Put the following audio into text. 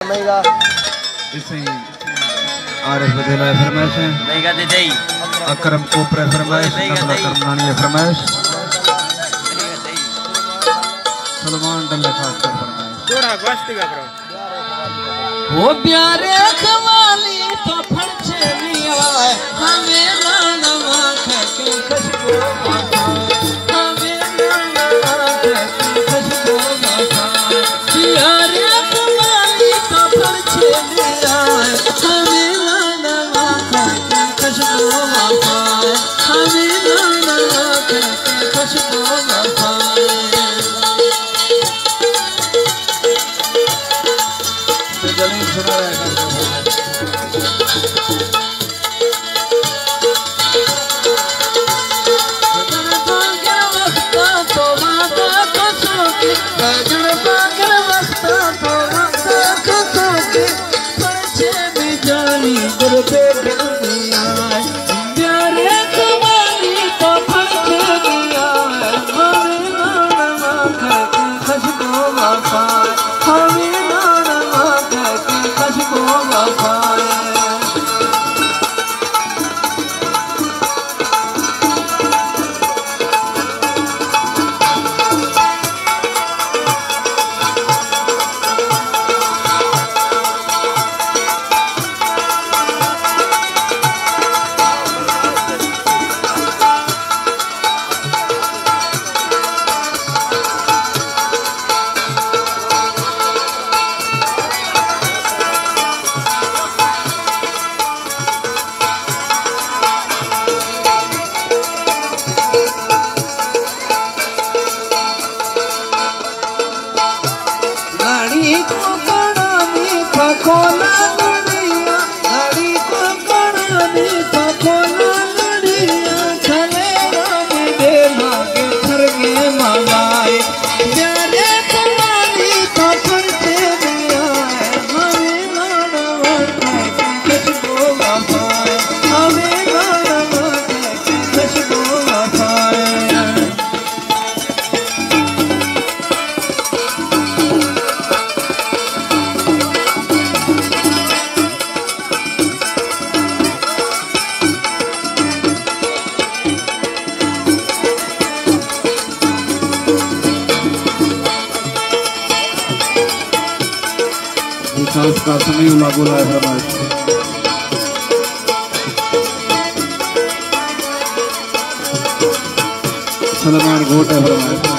फरमाएगा इसे आरिफ बदेला फरमाइश है मेगा दे दे अकरम कोपरे फरमाइश नबला करमानी फरमाइश सलमान डल्ले खास कर फरमाइश थोड़ा बस्ती का ब्रो वो प्यारे खवाली तो फड़छे लिया हमें नानवा के खुशबू हमें नानवा के खुशबू प्यारे खवाली तो फड़छे लिया हमें नानवा के खुशबू हमें नानवा के खुशबू जलील सुना रहे हैं उसका समय लागू है फरमाइश सलमान घोट है फरमाइश